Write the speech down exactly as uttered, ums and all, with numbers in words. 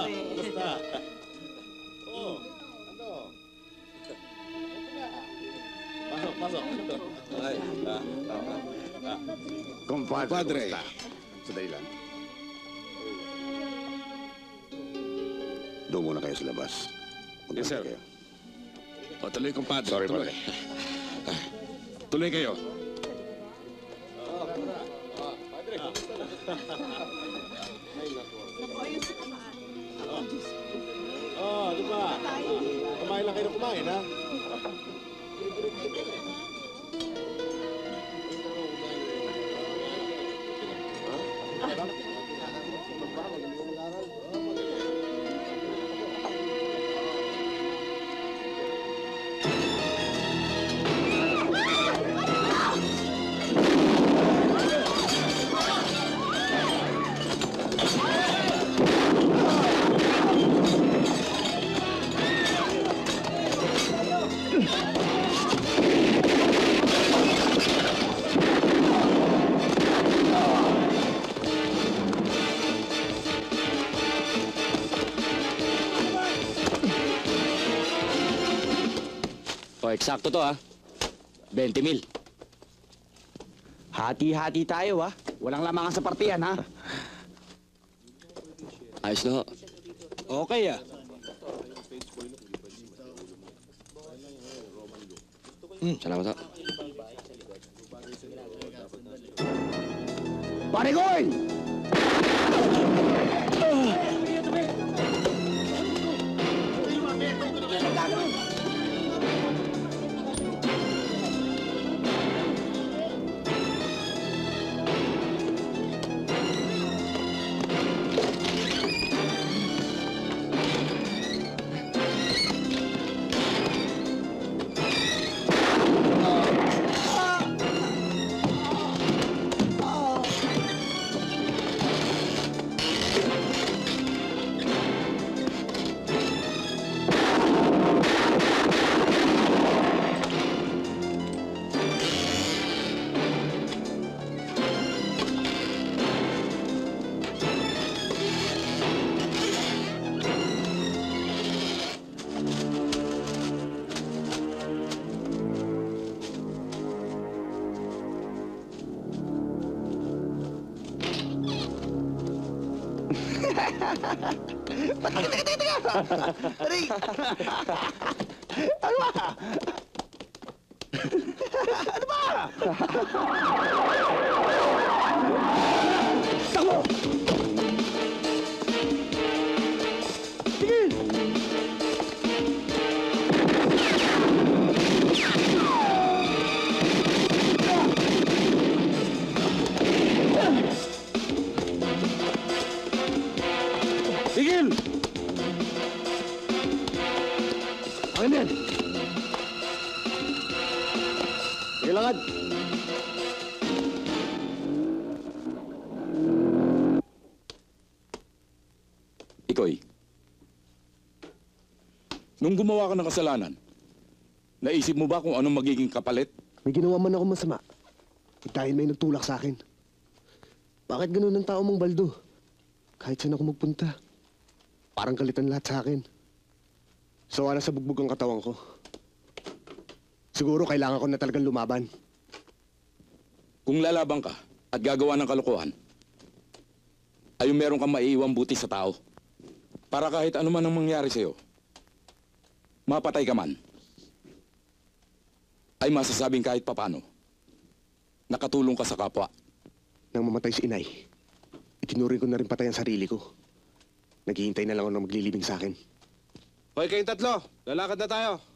Basta. Oh, ano? Pasok, pasok. Ay, ah, ah, ah. Compadre. Compadre. kumusta? Sandali lang. Doon muna kayo sa labas. Punta Yes, sir. kayo. O, tuloy, compadre. Sorry, tuloy. padre. Tuloy kayo. Padre, kumusta na? Ay, naku. Oh, di ba? Kumain lang kayo na kumain, ha? O, eksakto to, ha? twenty mil. Hati-hati tayo, ha? Walang lamangan sa partiyan, ha? Ayos na ho. Okay, ah. Salamat ho. Pare Goy! Aray! Ano ba? Ano ba? Takbo! Tigil! Tigil! Akin yan! Sige langad! Ikoy, nung gumawa ka ng kasalanan, naisip mo ba kung anong magiging kapalit? May ginawa man ako masama. Eh, dahil may nagtulak sa akin. Bakit ganun ang tao mong Baldo? Kahit saan ako magpunta, parang kalitan lahat sa akin. Sawa na sa bugbog ang katawan ko. Siguro kailangan ko na talagang lumaban. Kung lalabang ka at gagawa ng kalokohan, ay yung meron kang maiiwang buti sa tao. Para kahit ano man ang mangyari sa'yo, mapatay ka man, ay masasabing kahit papano, nakatulong ka sa kapwa. Nang mamatay si inay, itinuring ko na rin patay ang sarili ko. Naghihintay na lang ako na maglilibing sa akin. Hoy, kayong tatlo, lalakad na tayo.